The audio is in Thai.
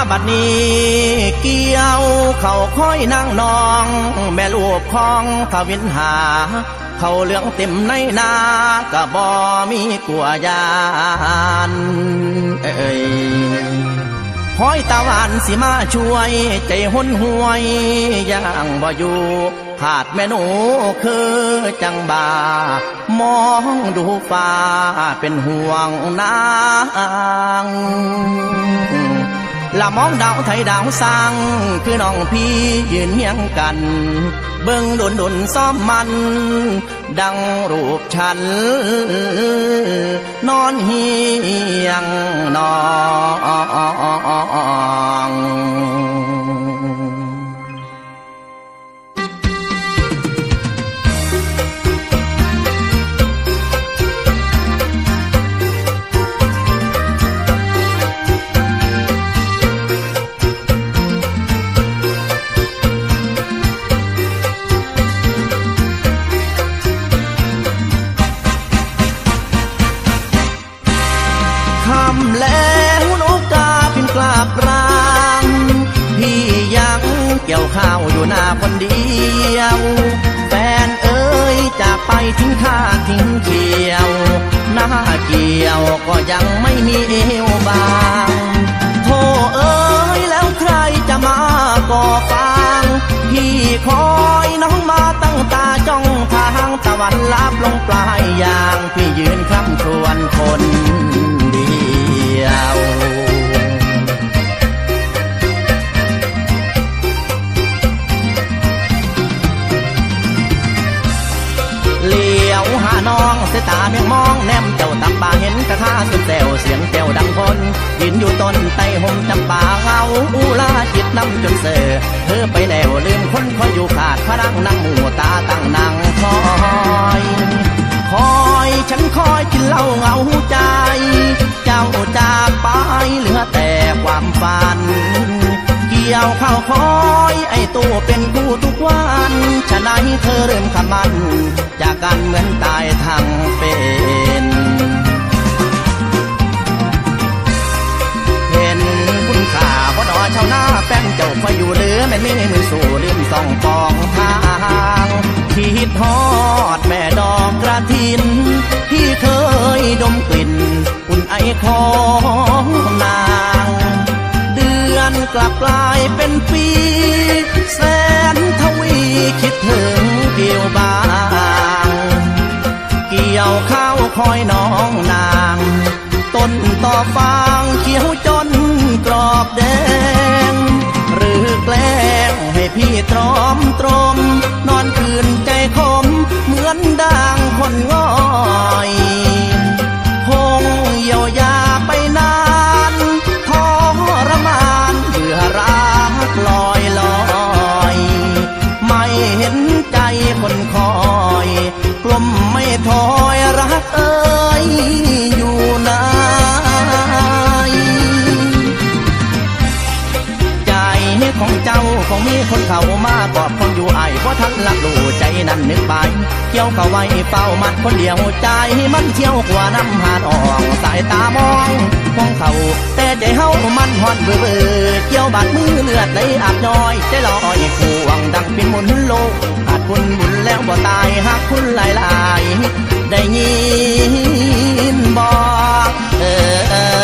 บัดนี้เกี่ยวเขาค่อยนั่งนองแม่ลูกของทวินหาเขาเหลืองเต็มในนากะบ่มีกลัวยานห้อยตะวันสิมาช่วยใจหุนหวยยังบ่อยู่หาดแม่หนูคือจังบามองดูฟ้าเป็นห่วงนางละมองดาวไทยดาวสร้างคือน้องพี่ยืนเฮียงกันเบิ่งดุนซ้อมมันดังรูปฉันนอนเฮียงนองแล้วนกกาบินกลาบรางพี่ยังเกี่ยวข้าวอยู่หน้าคนเดียวแฟนเอ๋ยจากไปทิ้งข้าทิ้งเขียวหน้าเกี่ยวก็ยังไม่มีเอวบางโธ่เอ๋ยแล้วใครจะมาก่อฟางพี่คอยน้องมาตั้งตาจ้องทางตะวันลับลงปลายยางพี่ยืนคร่ำครวญคนเลี้ยวหาน้องเสตาเมียงมองแนมเจ้าตำปาเห็นกระทาสุดแซวเสียงแก้วดังคนยืนอยู่ต้นไต้ห่มจำปาเงาอุลาจิตน้ำจนเสือเธอไปแล้วลืมคนคอยอยู่ขาดพลังนั่งหมู่ตาตั้งนั่งคอยฉันคอยกินเหล้าเงาใจเจ้าจากไปเหลือแต่ความฝันเกี่ยวข้าวคอยไอ้ตู้เป็นคู่ทุกวันฉะนั้นเธอเริ่มขมันจากกันเหมือนตายทั้งเป็นเห็นคุณค่าบ่ดอชาวนาแป้งเจ้าคอยอยู่เหลือแม่มีมือสู่ลืมส่องปองทางคิดฮอดแม่ดอกกระถินที่เคยดมกลิ่นอุ่นไอของนางเดือนกลับกลายเป็นปีแสนทวีคิดถึงเกี่ยวบางเกี่ยวข้าวคอยน้องนางต้นต่อฟางเขียวจนกรอบแดงหรือแกล้งให้พี่ตรอมตรมนอนคืนใจคมเหมือนด่างคนง่อยคงเยียวยาไปนานทรมานเบื่อรักลอยไม่เห็นใจคนคอยกลมไม่ถอยรักเอ้ยอยู่ไหนใจของเจ้าคงมีคนเข้ามากอบคนอยู่ไอ้เพราะทันละดูใจนั้นนึกไปเกี่ยวเข้าไว้เฝ้ามันคนเดียวใจมันเที่ยวกว่าน้ำหาดออกสายตามองมองเขาแต่ใจเฮามันหอนเบื่อเกี่ยวบาดมือเลือดไหลอาบย้อยใจลอยห่วงดังเป็นหมุนโลกหากคุณบุญแล้วบ่ตายหากคุณหลายได้ยินบอก